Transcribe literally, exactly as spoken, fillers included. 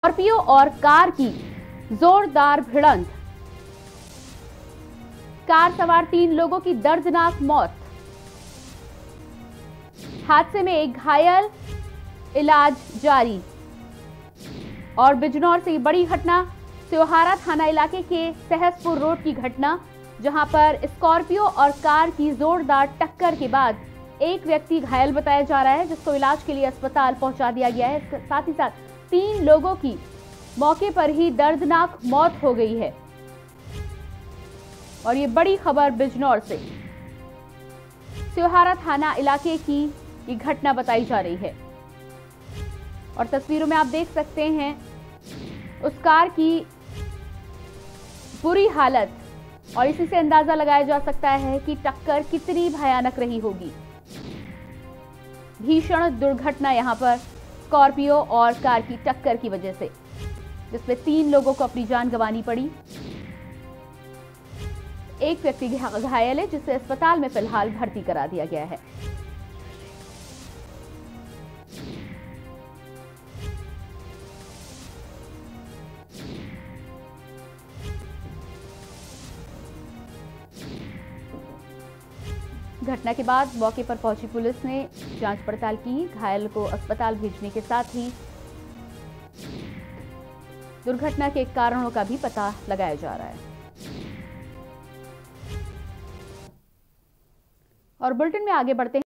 Scorpio और car की जोरदार भिड़ंत, कार सवार तीन लोगों की दर्दनाक मौत। हादसे में एक घायल, इलाज जारी। और बिजनौर से बड़ी घटना, त्योहारा थाना इलाके के सहसपुर रोड की घटना, जहां पर स्कॉर्पियो और कार की जोरदार टक्कर के बाद एक व्यक्ति घायल बताया जा रहा है, जिसको इलाज के लिए अस्पताल पहुंचा दिया गया है। इसके साथ ही साथ तीन लोगों की मौके पर ही दर्दनाक मौत हो गई है। और ये बड़ी खबर बिजनौर से, त्योहारा थाना इलाके की ये घटना बताई जा रही है। और तस्वीरों में आप देख सकते हैं उस कार की बुरी हालत, और इसी से अंदाजा लगाया जा सकता है कि टक्कर कितनी भयानक रही होगी। भीषण दुर्घटना यहां पर स्कॉर्पियो और कार की टक्कर की वजह से, जिसमें तीन लोगों को अपनी जान गंवानी पड़ी। एक व्यक्ति घायल है, जिसे अस्पताल में फिलहाल भर्ती करा दिया गया है। घटना के बाद मौके पर पहुंची पुलिस ने जांच पड़ताल की। घायल को अस्पताल भेजने के साथ ही दुर्घटना के कारणों का भी पता लगाया जा रहा है। और बुलेटिन में आगे बढ़ते हैं।